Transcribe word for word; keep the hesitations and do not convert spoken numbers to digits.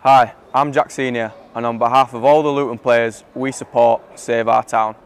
Hi, I'm Jack Senior, and on behalf of all the Luton players, we support Save Our Town.